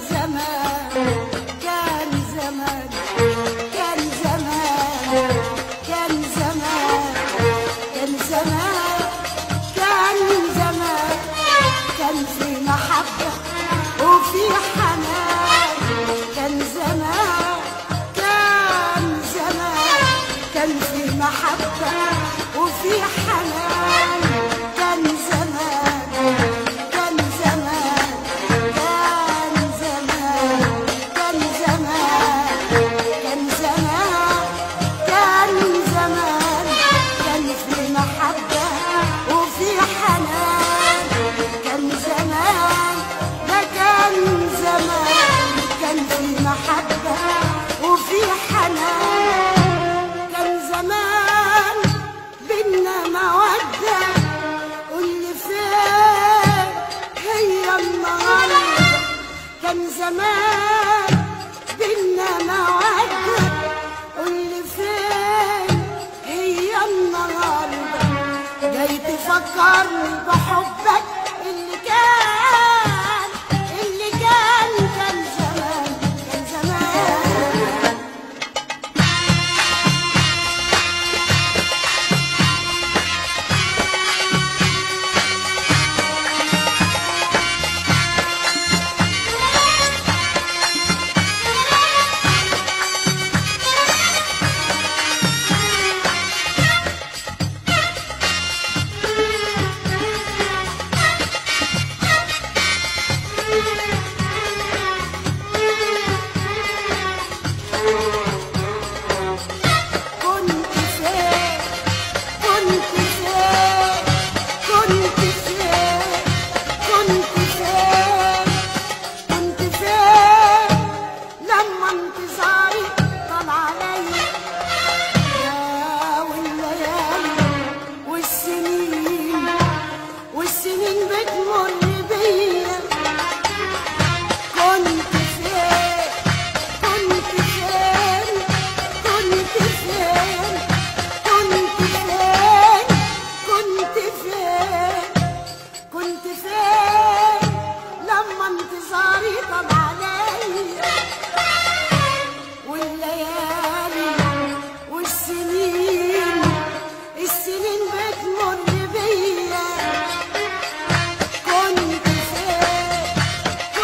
زمان كان زمان كان زمان كان زمان كان زمان كان زمان كان في محبة وفي حنان كان زمان كان زمان كان في محبة وفي حنان كان زمان كان زمان كان زمان كان زمان كان زمان كان زمان كان في محبة وفي حنان كان زمان ده كان زمان كان في محبة وفي حنان كان زمان بينا مودة واللي فين هي النهاردة كان زمان بينا مودة واللي فين هي النهاردة جاي تفكرني بحبك